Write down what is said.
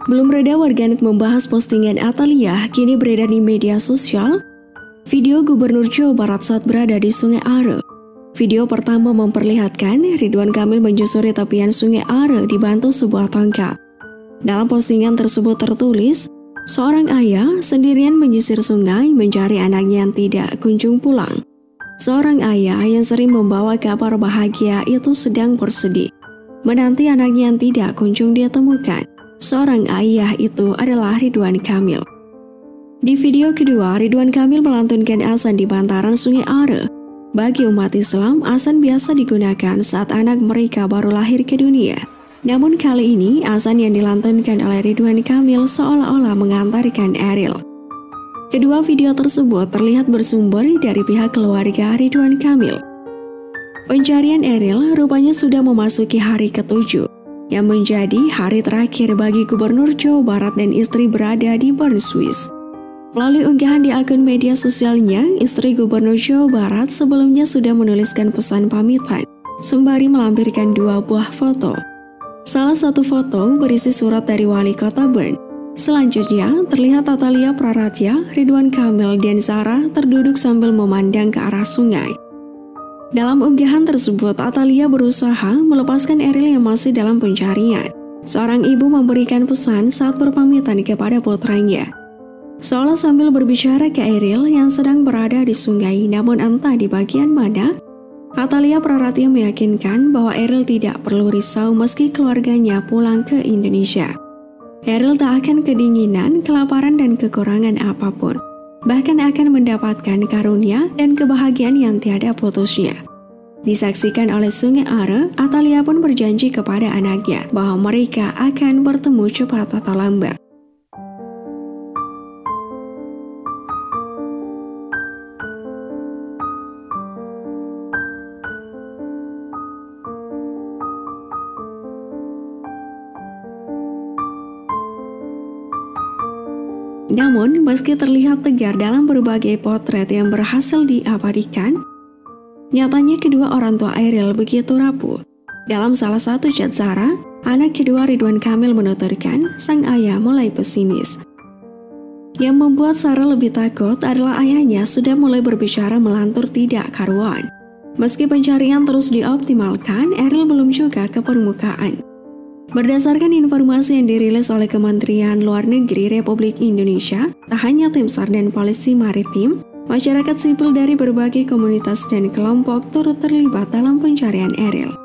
Belum reda warganet membahas postingan Atalia kini beredar di media sosial. Video Gubernur Jawa Barat saat berada di Sungai Are. Video pertama memperlihatkan Ridwan Kamil menyusuri tepian Sungai Are dibantu sebuah tongkat. Dalam postingan tersebut tertulis, seorang ayah sendirian menyisir sungai mencari anaknya yang tidak kunjung pulang. Seorang ayah yang sering membawa kabar bahagia itu sedang bersedih menanti anaknya yang tidak kunjung dia temukan. Seorang ayah itu adalah Ridwan Kamil. Di video kedua, Ridwan Kamil melantunkan azan di bantaran Sungai Are. Bagi umat Islam, azan biasa digunakan saat anak mereka baru lahir ke dunia. Namun kali ini, azan yang dilantunkan oleh Ridwan Kamil seolah-olah mengantarkan Eril. Kedua video tersebut terlihat bersumber dari pihak keluarga Ridwan Kamil. Pencarian Eril rupanya sudah memasuki hari ke-7, yang menjadi hari terakhir bagi Gubernur Jawa Barat dan istri berada di Bern, Swiss. Melalui unggahan di akun media sosialnya, istri Gubernur Jawa Barat sebelumnya sudah menuliskan pesan pamitan, sembari melampirkan dua buah foto. Salah satu foto berisi surat dari Wali Kota Bern. Selanjutnya, terlihat Atalia Praratya, Ridwan Kamil, dan Sarah terduduk sambil memandang ke arah sungai. Dalam unggahan tersebut, Atalia berusaha melepaskan Eril yang masih dalam pencarian. Seorang ibu memberikan pesan saat berpamitan kepada putranya. Seolah sambil berbicara ke Eril yang sedang berada di sungai, namun entah di bagian mana, Atalia Praratya meyakinkan bahwa Eril tidak perlu risau meski keluarganya pulang ke Indonesia. Eril tak akan kedinginan, kelaparan, dan kekurangan apapun. Bahkan akan mendapatkan karunia dan kebahagiaan yang tiada putusnya. Disaksikan oleh Sungai Are, Atalia pun berjanji kepada anaknya bahwa mereka akan bertemu cepat atau lambat. Namun, meski terlihat tegar dalam berbagai potret yang berhasil diabadikan, nyatanya kedua orang tua Eril begitu rapuh. Dalam salah satu chat Sarah, anak kedua Ridwan Kamil menuturkan sang ayah mulai pesimis. Yang membuat Sarah lebih takut adalah ayahnya sudah mulai berbicara melantur tidak karuan. Meski pencarian terus dioptimalkan, Eril belum juga ke permukaan. Berdasarkan informasi yang dirilis oleh Kementerian Luar Negeri Republik Indonesia, tak hanya tim SAR dan polisi maritim, masyarakat sipil dari berbagai komunitas dan kelompok turut terlibat dalam pencarian Eril.